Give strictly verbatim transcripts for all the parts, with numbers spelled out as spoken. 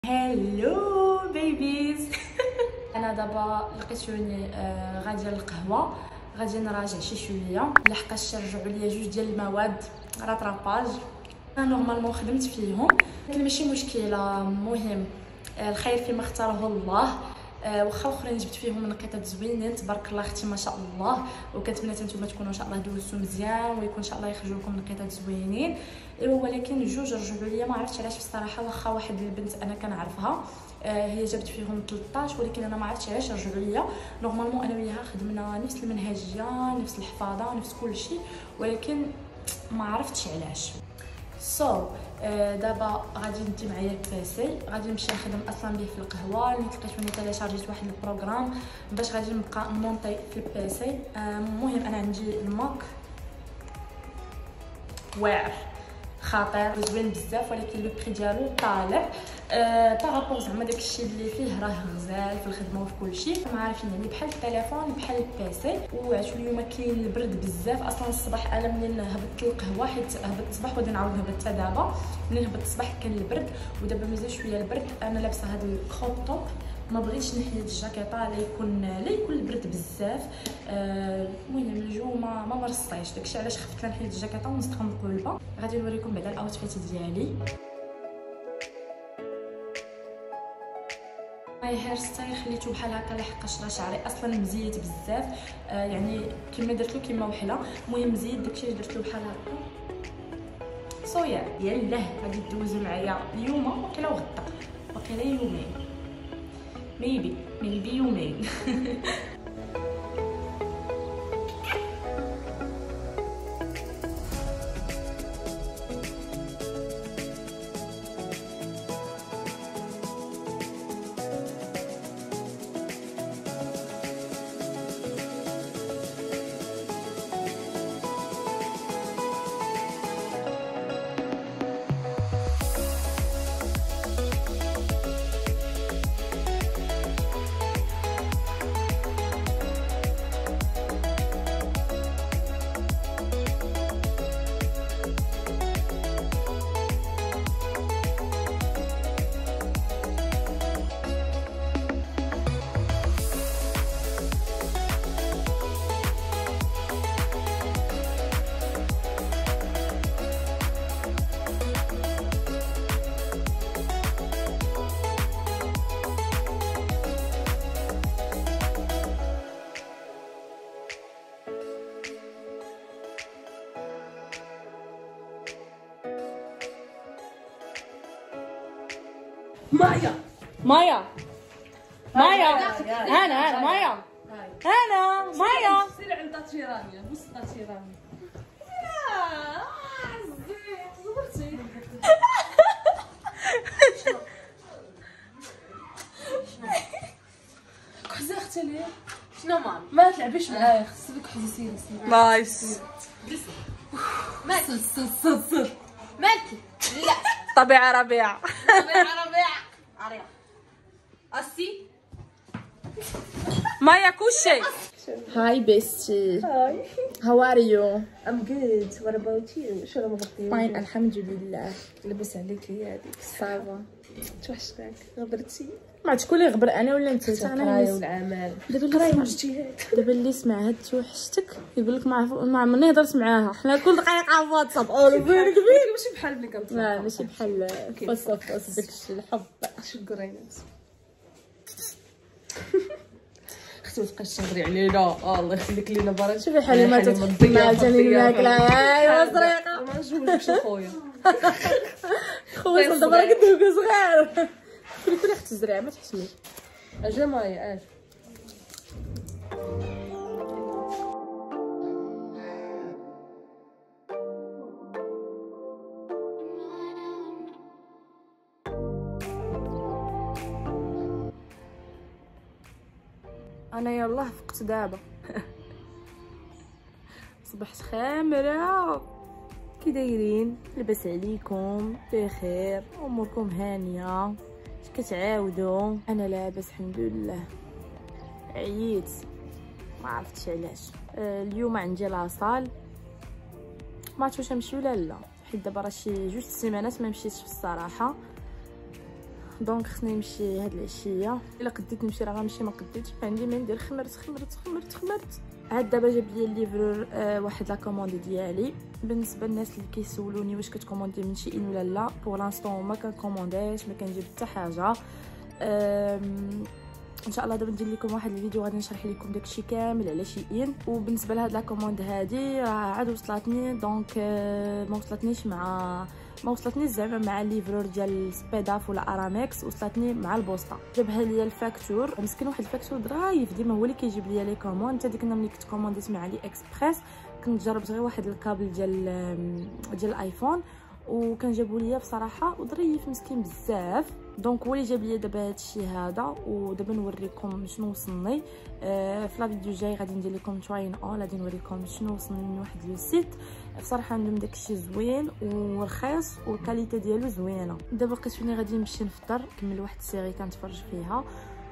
هلو بيبيز. انا دابا لقيتوني آه غاديه للقهوه، غادي نراجع شي شويه، لحقاش رجعوا ليا جوج ديال المواد راتراباج انا نورمالمون خدمت فيهم، لكن ماشي مشكله. المهم الخير فيما اختاره الله. آه واخا اخرين جبت فيهم نقيطات زوينين تبارك الله اختي ما شاء الله، وكنتمنى نتوما تكونوا ان شاء الله دوزتو مزيان ويكون ان شاء الله يخرجوا لكم نقيطات زوينين. ولكن جوج رجعوا ليا ما عرفتش علاش الصراحه، واخا واحد البنت انا كنعرفها آه هي جابت فيهم ثلاطاش، ولكن انا ما عرفتش علاش رجعوا ليا. نورمالمون انا وياها خدمنا نفس المنهجيه نفس الحفاظه نفس كل شيء، ولكن ما عرفتش علاش. سو so, آه دابا غادي ندي معايا البيسي، غادي نمشي نخدم اصلا به في القهوه اللي لقيتوني تيليشارجيت واحد البروغرام باش غادي نبقى نمونطي في البيسي. المهم آه انا عندي الماك واعر خطير زوين بزاف، ولكن لو بري ديالو طالع أه بارابور زعما داكشي اللي فيه راه غزال في الخدمه وفي كلشي. ما عارفين يعني بحال التليفون بحال البيسي. وعرفتوا اليوم كاين البرد بزاف اصلا الصباح. انا منين هبطت القهوه حيت هبطت الصباح وغادي نعاود نهبط حتى دابا، منين هبطت الصباح كان البرد ودابا مازال شويه البرد. انا لابسه هذا الكروب توب، ما بغيتش نحيد الجاكيطه لا يكون لا يكون البرد بزاف. المهم آه الجو ما ما مرصيش، داكشي علاش خفت نحيد الجاكيطه ونسقى مقلوبه. غادي نوريكم بعدا الاوتفيت ديالي. ماي هير ستايل خليته بحال هكا لحقاش راه شعري اصلا مزيت بزاف، آه يعني كما درت له كما وحله. المهم مزيت داكشي اللي درت له بحال هكا. صويا يلاه غادي دوزو معايا اليوم وكلا وغدا وكلا يومين ميبي ميبي يومين. مايا مايا مايا انا انا مايا انا مايا سيري عند طاتشيرانيا بص طاتشيرانيا يا عزيز زبرتي كحزه اختي ليه شنو مام ما تلعبيش معايا خصك حزه سيري سيري نايس. مالك صص صص مالك لا طبيعه ربيع طبيعه ربيع عريض اسي مايا كوشي. هاي بيستي. Hi, هاو ار يو؟ I'm good. What about you? شو راه فاين الحمد لله. لبس عليك هي هذيك صافا. توحشتك غبرتي ما شكون اللي غبر انا ولا انت؟ القرايه والعمل دابا اللي الجهاد دابا اللي سمع هاد توحشتك يقول لك ما ما عمرني هضرت معاها، حنا كل دقيقه على واتساب اولو بين كبير. ماشي بحال ملي كنت لا ماشي بحال فاس فاس داكشي الحب. شو قرينات اختي ما تبقاش تهضري علينا. اه الله يخليك لينا برا. شوفي حليمه تتحكي مع جاني ماكله. ايوا صريقه ما نجوزكش اخويا خويا دابا راه كدوك صغير. كل كل اختي زريعه ما تحشميش. اجا مايا اجا انا يلاه فقت دابا. صبحت خامره. كي دايرين؟ لاباس عليكم؟ بخير؟ اموركم هانيه؟ اش كتعاودوا؟ انا لاباس الحمد لله. عييت ما عرفتش علاش. آه اليوم عندي لاصال، ما عرفتش واش نمشي ولا لا، حيت دابا راه شي جوج سيمانات ما مشيتش الصراحه. دونك خصني نمشي هاد العشيه. الا قديت نمشي راه غنمشي، ما قديتش عندي ما ندير. خمرت خمرت خمرت خمرت عاد دابا جاب لي الليفرور آه واحد لا كوموند ديالي. بالنسبه للناس اللي كيسولوني واش كتكوموندي من شي ان ولا لا، بور لانستون ما كنكومونديش، ما كنجيب حتى حاجه. ان شاء الله دابا ندير لكم واحد الفيديو غادي نشرح لكم داكشي كامل على شي ان. وبالنسبه لهاد لا كوموند هادي راه عاد وصلتني، دونك ما وصلتنيش مع ما وصلتنيش زعما مع الليفرور ديال سبيداف ولا ارامكس، وصلتني مع البوسطه. جابها ليا الفاكتور مسكين، واحد الفاكتور ضرايف ديما هو اللي كيجيب ليا لي كوموند. حتى ديك ملي كنت كومونديت مع علي اكسبريس كنت جربت غير واحد الكابل ديال ديال الايفون وكان جابوا ليا بصراحه وظريف مسكين بزاف. دونك هو اللي جاب لي دابا هادشي هذا. ودابا نوريكم شنو وصلني آه في لا فيديو جاي. غادي ندير لكم تراين اون، غادي نوريكم شنو وصلني من واحد لو سيت. بصراحه عندهم داكشي زوين ورخيص والكاليتي ديالو زوينه. دابا لقيت فيني غادي نمشي نفطر، نكمل واحد السيري كنتفرج فيها،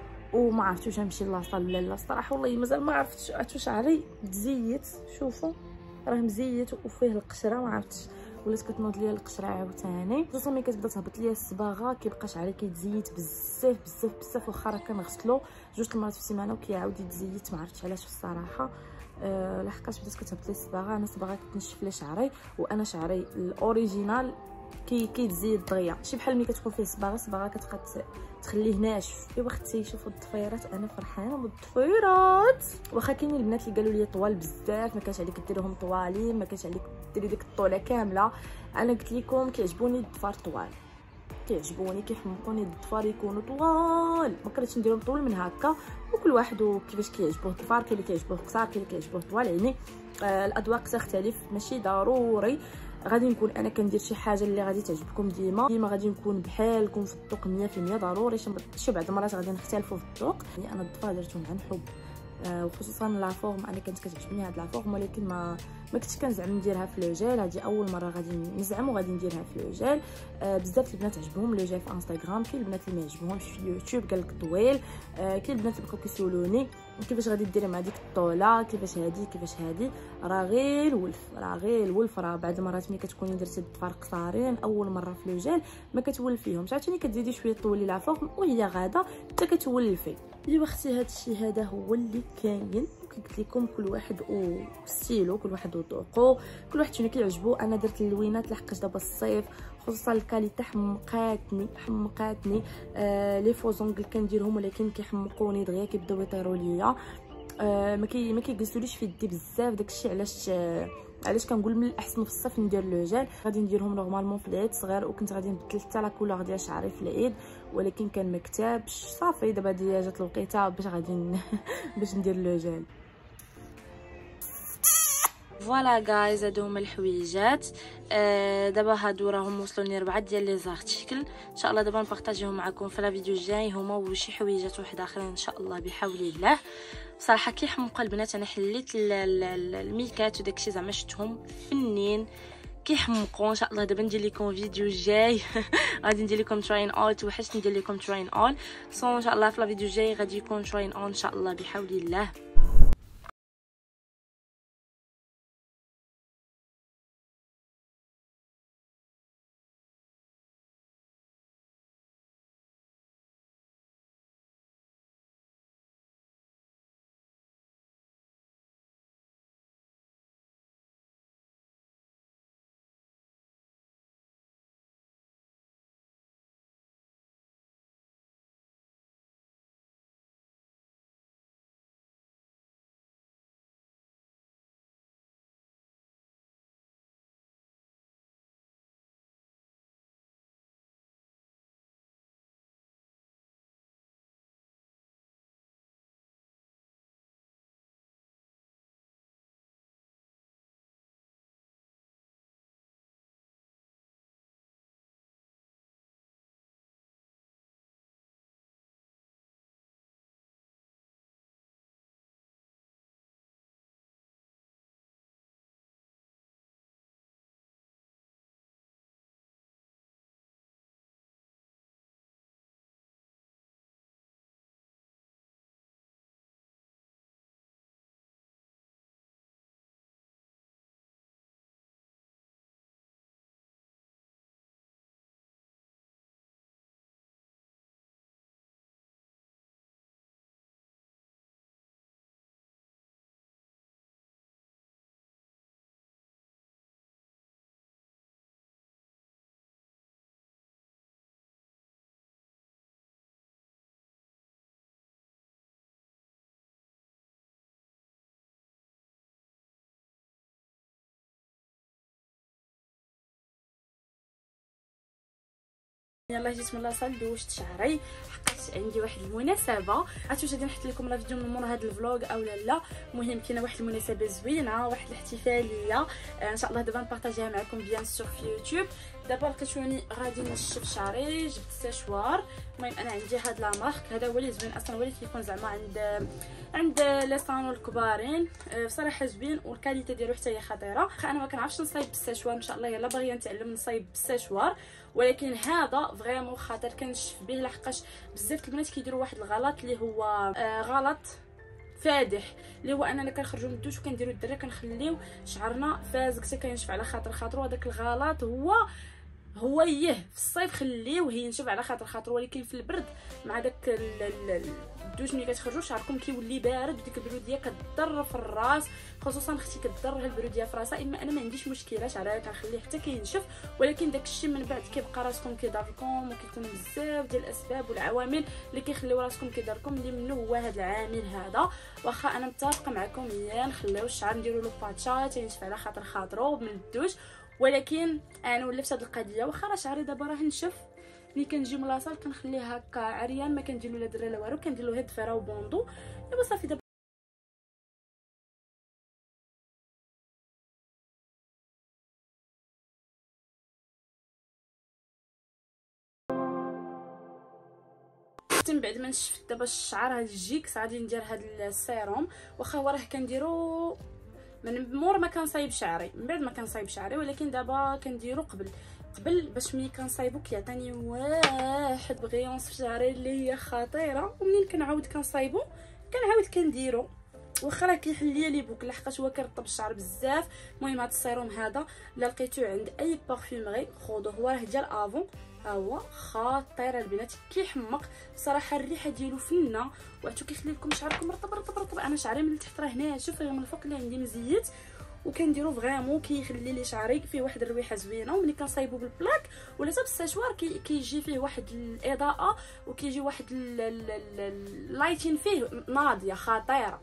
وما عرفتش واش نمشي لاصال ولا لا. الصراحه والله مازال ما عرفتش. عرفتوا شعري تزيت، شوفوا راه مزيت وفيه القشره، ما عرفتش ولات كتنوض ليا القشره عاوتاني. خصوصا ملي كتبدا تهبط ليا الصباغه كيبقى شعري كيتزيت بزاف بزاف بزاف، واخا راه كنغسلو جوج المرات في السيمانه وكيعاود يتزيت. ما عرفتش علاش الصراحه أه لحقاش بدات كتهبط لي الصباغه. انا الصباغه كتنشف لي شعري، وانا شعري الاوريجينال كي كيتزيد دغيا، ماشي بحال ملي كتكون فيه صباغه الصباغه كتبقى تخليه ناشف. ايوا اختي شوفوا الضفيرات، انا فرحانه بالضفيرات. واخا كاينين البنات اللي قالوا لي طوال بزاف، ما كانش عليك ديريهم طوالين، ما كانش عليك ديري ديك الطوله كامله. انا قلت لكم كيعجبوني الضفار طوال، كيعجبوني كيحمقوني الضفار يكونوا طوال. ما كرهتش نديرهم طول من هكا، وكل واحد وكيفاش كيعجبوه الضفار. كاين اللي كيعجبوه قصار، كاين اللي كيعجبوه طوال. يعني آه الاذواق تختلف، ماشي ضروري غادي نكون انا كندير شي حاجه اللي غادي تعجبكم ديما. ديما غادي نكون بحالكم في الذوق مية في المية. ضروري شي بعض المرات غادي نختلفوا في الذوق. يعني انا الضفار درتهم عن حب آه وخصوصا لا فورم. انا كانت كتعجبني هاد لا فورم، ولكن ما ما كنتش كنزعم نديرها في لو جيل. هذه اول مره غادي نزعم وغادي نديرها في لو جيل. آه بزاف البنات عجبهم لو جيل في انستغرام، كاين البنات اللي ما عجبهمش في اليوتيوب قال لك طويل. آه كاين البنات اللي بقاو كيسولوني كيفاش غادي ديري مع ديك الطوله، كيفاش هادي كيفاش هادي. راه غير الولف، راه غير الولف. راه بعض المرات ملي كتكوني درتي الضفار قصارين اول مره في لو جيل ما كتولفيهمش، عرفتيني كتزيدي شويه طولي لا فوق وهي غاده حتى كتولفي. ايوا اختي هادشي هذا هو اللي كاين. قلت لكم كل واحد وستيلو، كل واحد وذوقو، كل واحد شنو كيعجبو. انا درت اللوينات لحقاش دابا الصيف، خصوصا الكاليتي حمقاتني حمقاتني. آه لي فوزونغل كنديرهم ولكن كيحمقوني دغيا، كيبداو يطيروا ليا. آه ما كي ما كيجلسوليش في يدي بزاف. داكشي علاش آه علاش كنقول من الاحسن في الصيف ندير لو جيل. غادي نديرهم نورمالمون في العيد صغير، وكنت غادي نبدل حتى لا كولور ديال شعري في العيد، ولكن كان مكتابش. صافي دابا ديال جات الوقيته باش غادي باش ندير لو جيل. فوالا غايز هادو هما الحويجات. آه دابا هادو راهم وصلوني ربعه ديال لي زارتيكل. ان شاء الله دابا نبارطاجيهم معكم في لا فيديو الجاي، هما وشي حويجات واحد اخرين ان شاء الله بحول الله. بصراحه كيحمقوا البنات. انا حليت الميكات وداكشي زعما شفتهم فنين كيحمقوا. ان شاء الله دابا ندير لكم فيديو جاي غادي ندير لكم تراين اول. توحشت ندير لكم تراين اول. سو ان شاء الله في لا فيديو الجاي غادي يكون تراين اون ان شاء الله بحول الله. يلا جيت من لاصال دوشت شعري حقاش عندي واحد المناسبه. عرفتوا واش غادي نحط لكم لا فيديو من مور هذا الفلوغ او لا لا. المهم كاينه واحد المناسبه زوينه، واحد الاحتفاليه آه ان شاء الله دابا نبارطاجيها معكم بيان سور في يوتيوب. دابا لقيتوني غادي نشف شعري، جبت السشوار. المهم انا عندي هاد لا مارك، هذا هو اللي زوين اصلا، هو اللي كيكون زعما عند عند لي صالون الكبارين. بصراحه زوين والكاليتي ديالو حتى هي خطيره. انا ما كنعرفش نصايب بالسشوار ان شاء الله، يلا باغيه نتعلم نصايب بالسشوار، ولكن هذا فريمون خاطر كنشف به لحقاش بزاف البنات كيديروا واحد الغلط اللي هو آه غلط فادح، اللي هو اننا كنخرجوا من الدوش وكنديروا الدرا كنخليو شعرنا فازك حتى كينشف على خاطر خاطرو. هذاك الغلط هو هو يه في الصيف خليوه ينشف على خاطر خاطر، ولكن في البرد مع داك الدوش ملي كتخرجوا شعركم كيولي بارد وديك البروديه كتضر في الراس، خصوصا اختي كتضر البروديه في راسها. اما انا ما عنديش مشكله شعرها كنخليه حتى كينشف، ولكن داكشي من بعد كيبقى راسكم كيضركم، وكيكونوا بزاف ديال الاسباب والعوامل اللي كيخليو راسكم كيضركم، اللي منه هو هذا العامل هذا. واخا انا متفقه معكم يا نخليو الشعر نديروا له باتشا تينشف على خاطر خاطرو من الدوش، ولكن انا ولفت هاد القضيه. واخا راه شعري دابا راه نشف، ملي كنجي من لاصال كنخليه هكا عريان، ما كندير له لا درا لا والو، كندير له غير ضفيره وبوندو ايوا صافي. دابا من بعد ما نشفت دابا الشعر هاد الجيكس غادي ندير هاد السيروم. واخا هو راه كنديرو من مور ما كنصايب شعري، من بعد ما كنصايب شعري، ولكن دابا كنديرو قبل قبل باش ملي كنصايبو كيعطيني واحد بغيونس في شعري اللي هي خطيره. ومنين كنعاود كنصايبو كنعاود كنديرو، واخا راه كيحل ليا لي بوك لحقاش هو كيرطب الشعر بزاف. المهم هذا السيروم هذا الا لقيتوه عند اي بارفيومري خذوه، هو راه ديال افون، ها هو خطير البنات كيحمق بصراحه، الريحه ديالو فنه وعتو كيخلي لكم شعركم رطب رطب رطب. انا شعري من التحت راه ناشف، من الفوق اللي عندي مزيت، وكنديرو فريمون كيخلي لي شعري فيه واحد الريحه زوينه. وملي كنصايبو بالبلاك ولا حتى بالسشوار كي كيجي فيه واحد الاضاءه وكيجي واحد اللايتين فيه ناضيه خطيره.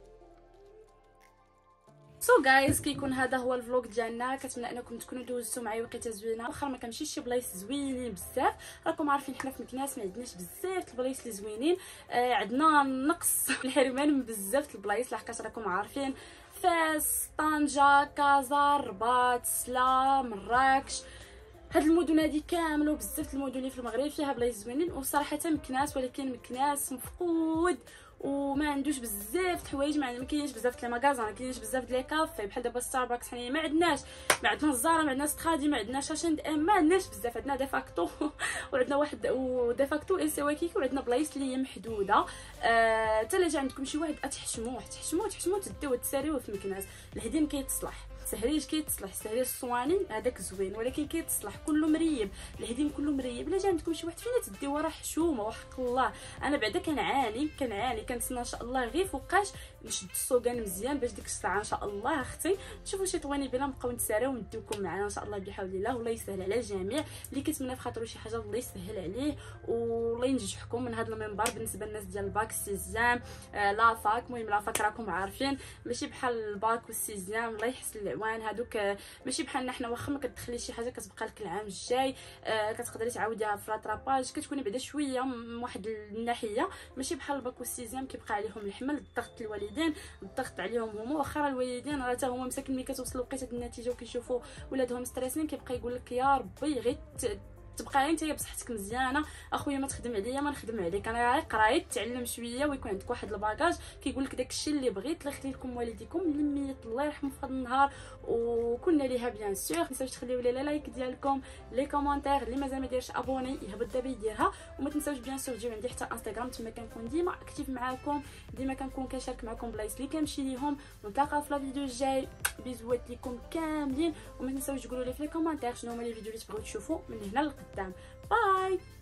سو so جايز كيكون هذا هو الفلوق ديالنا. كنتمنى انكم تكونوا دوزتوا معايا وقيته زوينه، واخا ما كنمشيش شي بلايص زوينين بزاف، راكم عارفين حنا في مكناس ما عندناش بزاف البلايص اللي زوينين. آه عندنا نقص الحرمان من بزاف البلايص لحقاش راكم عارفين فاس، طنجه، كازا، الرباط، سلا، مراكش، هاد المدن هادي كامله وبزاف المدن اللي في المغرب فيها بلايص زوينين. وصراحه مكناس، ولكن مكناس مفقود وما عندوش بزاف د الحوايج، ما كاينش بزاف د لي ماغازان، ما كاينش بزاف د لي كافي بحال دابا ستاربكس حنايا ما عندناش، ما عندناش زارا، ما عندناش تخادي، ما عندناش اشند ام، ما عندناش بزاف. عندنا ديفاكتو وعندنا واحد وديفاكتو اي سواكيك، وعندنا بلايص اللي هي محدوده. حتى الا جا عندكم شي واحد اتحشموه تحشموه تحشموه تديوه تساريوه في مكناس. الهديم كيتصلح، السهريج كيتصلح، السهريج الصواني هذاك زوين ولكن كيتصلح، كله مريب، الهديم كله مريب. الا جا عندكم شي واحد فينا تديوه راه حشومه وحق الله. انا بعدا كنعاني كنعاني كنتسنى ان شاء الله غير فوقاش نشد السوقان مزيان باش ديك الساعه ان شاء الله اختي تشوفوا شي طواني بلا نبقاو نتساراو ونديوكم معنا ان شاء الله بحول الله. والله يسهل على الجميع اللي كيتمنى في خاطرو شي حاجه، الله يسهل عليه والله ينجحكم من هذا المنبر. بالنسبه للناس ديال الباك السيزيام آه لا فاك، المهم لا فاك راكم عارفين ماشي بحال الباك والسيزيام، الله يحسن العوان هادوك آه ماشي بحالنا حنا، واخا ما كتدخليش شي حاجه كتبقى لك العام الجاي آه كتقدري تعاوديها في راتراباج، كتكوني بعدا شويه من واحد الناحيه، ماشي بحال الباك والسيزيام كيبقى عليهم الحمل، الضغط الوالدين، الضغط عليهم هما. واخا الوالدين راه حتى هما مساكن ملي كتوصل وقيته النتيجه وكيشوفوا ولادهم ستريسين كيبقى يقول لك يا ربي غير تبقى انت بصحتك مزيانه اخويا، ما تخدم عليا ما نخدم عليك، انا قرايت تعلم شويه ويكون عندك واحد الباكاج كيقول لك داكشي اللي بغيت. الله يخلي لكم والديكم اللي ميت الله يرحمه في هذا النهار وكنا ليها بيان سور. ما تنساوش تخليو لي لايك ديالكم، لي كومونتير، اللي مازال ما دايرش ابوني يهبط دابا يديرها. وما تنساوش بيان سور تجيو عندي حتى انستغرام، تما كنكون ديما اكتيف معاكم، ديما كنكون كنشارك معكم بلايص اللي كنمشي ليهم. ونتلاقاو في الفيديو الجاي، بيزوات لكم كاملين. وما تنساوش تقولوا لي في لي كومونتير شنو هما لي فيديو اللي تبغيو تشوفوا من هنا لقدام. باي.